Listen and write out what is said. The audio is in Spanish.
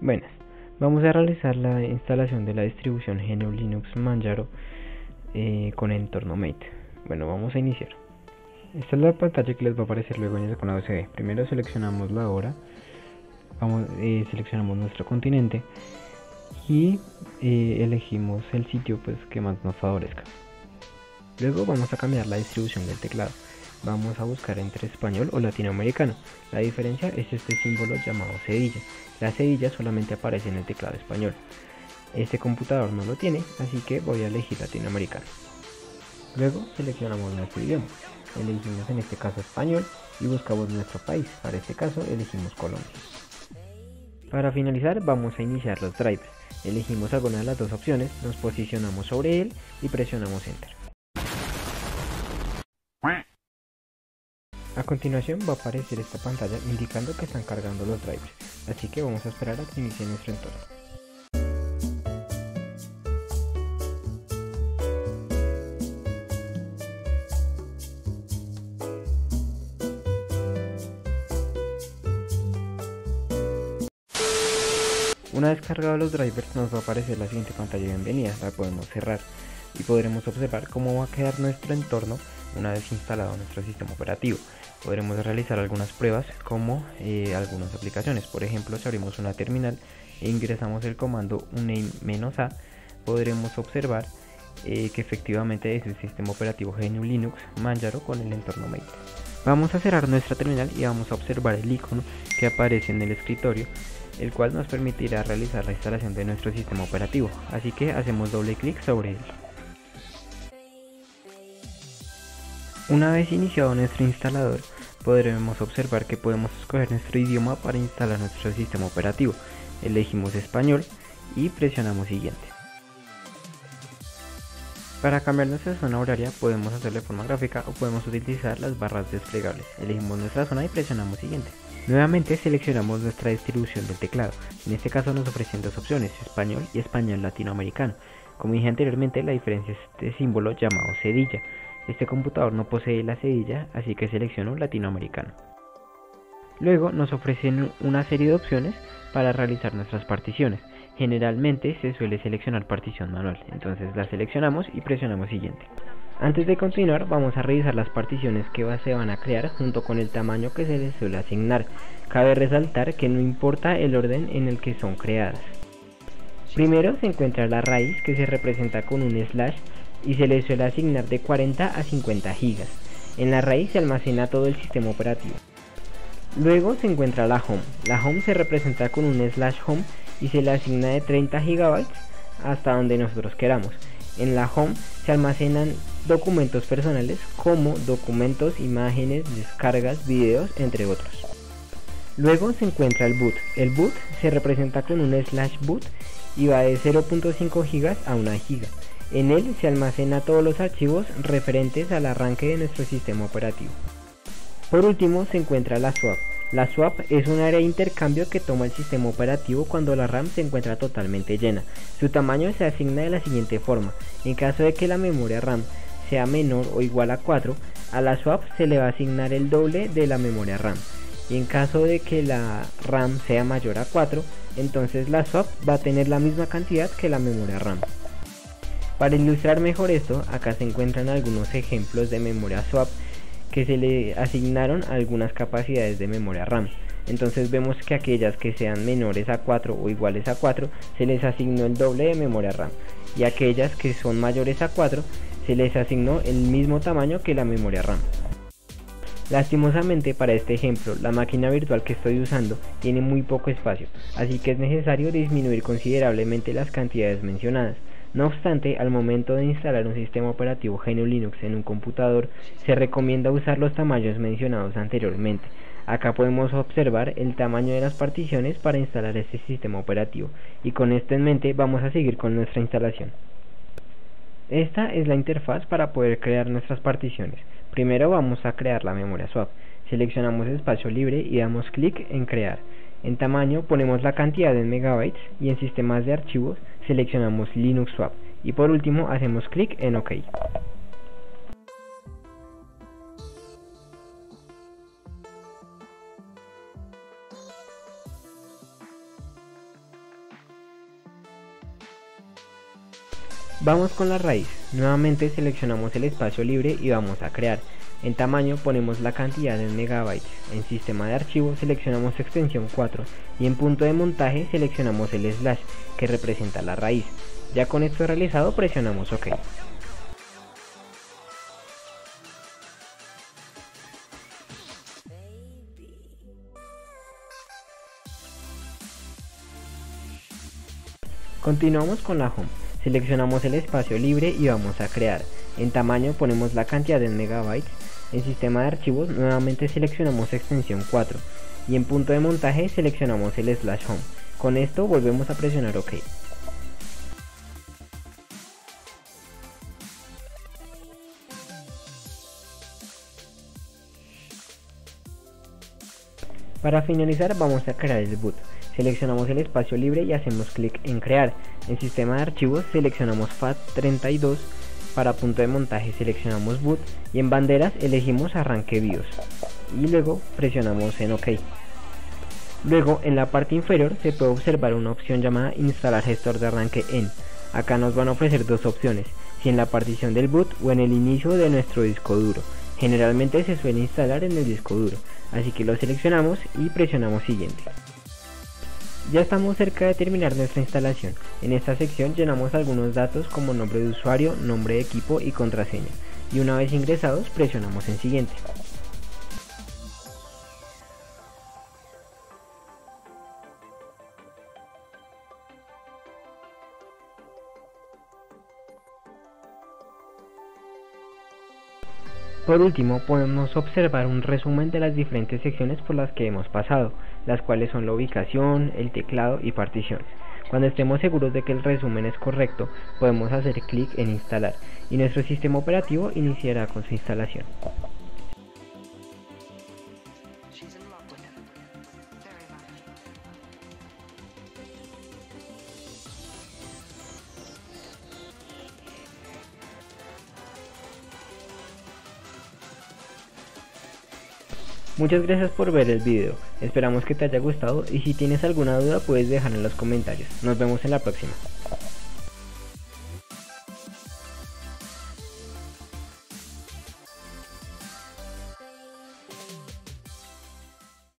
Buenas, vamos a realizar la instalación de la distribución GNU Linux Manjaro con el entorno Mate. Bueno, vamos a iniciar. Esta es la pantalla que les va a aparecer luego en el icono USB. Primero seleccionamos la hora, seleccionamos nuestro continente y elegimos el sitio que más nos favorezca. Luego vamos a cambiar la distribución del teclado. Vamos a buscar entre español o latinoamericano. La diferencia es este símbolo llamado cedilla. La cedilla solamente aparece en el teclado español. Este computador no lo tiene, así que voy a elegir latinoamericano. Luego seleccionamos nuestro idioma. Elegimos en este caso español y buscamos nuestro país. Para este caso elegimos Colombia. Para finalizar vamos a iniciar los drivers. Elegimos alguna de las dos opciones, nos posicionamos sobre él y presionamos Enter. A continuación va a aparecer esta pantalla indicando que están cargando los drivers, así que vamos a esperar a que inicie nuestro entorno. Una vez cargados los drivers nos va a aparecer la siguiente pantalla de bienvenida, la podemos cerrar y podremos observar cómo va a quedar nuestro entorno una vez instalado nuestro sistema operativo. Podremos realizar algunas pruebas como algunas aplicaciones. Por ejemplo, si abrimos una terminal e ingresamos el comando uname-a, podremos observar que efectivamente es el sistema operativo GNU Linux Manjaro con el entorno Mate. Vamos a cerrar nuestra terminal y vamos a observar el icono que aparece en el escritorio, el cual nos permitirá realizar la instalación de nuestro sistema operativo, así que hacemos doble clic sobre él. Una vez iniciado nuestro instalador, podremos observar que podemos escoger nuestro idioma para instalar nuestro sistema operativo. Elegimos español y presionamos siguiente. Para cambiar nuestra zona horaria podemos hacerlo de forma gráfica o podemos utilizar las barras desplegables. Elegimos nuestra zona y presionamos siguiente. Nuevamente seleccionamos nuestra distribución del teclado. En este caso nos ofrecen dos opciones, español y español latinoamericano. Como dije anteriormente, la diferencia es este símbolo llamado cedilla. Este computador no posee la cedilla, así que selecciono latinoamericano. Luego nos ofrecen una serie de opciones para realizar nuestras particiones. Generalmente se suele seleccionar partición manual, entonces la seleccionamos y presionamos siguiente. Antes de continuar vamos a revisar las particiones que se van a crear junto con el tamaño que se les suele asignar. Cabe resaltar que no importa el orden en el que son creadas. Primero se encuentra la raíz, que se representa con un slash y se le suele asignar de 40 a 50 gigas. En la raíz se almacena todo el sistema operativo. Luego se encuentra la home. La home se representa con un slash home y se le asigna de 30 GB hasta donde nosotros queramos. En la home se almacenan documentos personales como documentos, imágenes, descargas, videos, entre otros. Luego se encuentra el boot. El boot se representa con un slash boot y va de 0.5 GB a 1 GB. En él se almacena todos los archivos referentes al arranque de nuestro sistema operativo. Por último se encuentra la swap. La swap es un área de intercambio que toma el sistema operativo cuando la RAM se encuentra totalmente llena. Su tamaño se asigna de la siguiente forma. En caso de que la memoria RAM sea menor o igual a 4, a la swap se le va a asignar el doble de la memoria RAM. Y en caso de que la RAM sea mayor a 4, entonces la swap va a tener la misma cantidad que la memoria RAM. Para ilustrar mejor esto, acá se encuentran algunos ejemplos de memoria swap que se le asignaron algunas capacidades de memoria RAM. Entonces vemos que aquellas que sean menores a 4 o iguales a 4 se les asignó el doble de memoria RAM, y aquellas que son mayores a 4 se les asignó el mismo tamaño que la memoria RAM. Lastimosamente para este ejemplo, la máquina virtual que estoy usando tiene muy poco espacio, así que es necesario disminuir considerablemente las cantidades mencionadas. No obstante, al momento de instalar un sistema operativo GNU Linux en un computador, se recomienda usar los tamaños mencionados anteriormente. Acá podemos observar el tamaño de las particiones para instalar este sistema operativo, y con esto en mente vamos a seguir con nuestra instalación. Esta es la interfaz para poder crear nuestras particiones. Primero vamos a crear la memoria swap. Seleccionamos espacio libre y damos clic en crear. En tamaño ponemos la cantidad en megabytes y en sistemas de archivos seleccionamos Linux Swap. Y por último hacemos clic en OK. Vamos con la raíz. Nuevamente seleccionamos el espacio libre y vamos a crear. En tamaño ponemos la cantidad en megabytes. En sistema de archivos seleccionamos extensión 4 y en punto de montaje seleccionamos el slash que representa la raíz. Ya con esto realizado presionamos OK. Continuamos con la home. Seleccionamos el espacio libre y vamos a crear. En tamaño ponemos la cantidad en megabytes. En sistema de archivos nuevamente seleccionamos extensión 4 y en punto de montaje seleccionamos el slash home. Con esto volvemos a presionar OK. Para finalizar vamos a crear el boot. Seleccionamos el espacio libre y hacemos clic en crear. En sistema de archivos seleccionamos FAT32, para punto de montaje seleccionamos boot y en banderas elegimos arranque BIOS y luego presionamos en OK. Luego en la parte inferior se puede observar una opción llamada instalar gestor de arranque en. Acá nos van a ofrecer dos opciones, si en la partición del boot o en el inicio de nuestro disco duro. Generalmente se suele instalar en el disco duro, así que lo seleccionamos y presionamos siguiente. Ya estamos cerca de terminar nuestra instalación. En esta sección llenamos algunos datos como nombre de usuario, nombre de equipo y contraseña. Y una vez ingresados presionamos en siguiente. Por último, podemos observar un resumen de las diferentes secciones por las que hemos pasado, las cuales son la ubicación, el teclado y particiones. Cuando estemos seguros de que el resumen es correcto, podemos hacer clic en instalar y nuestro sistema operativo iniciará con su instalación. Muchas gracias por ver el video, esperamos que te haya gustado y si tienes alguna duda puedes dejarla en los comentarios. Nos vemos en la próxima.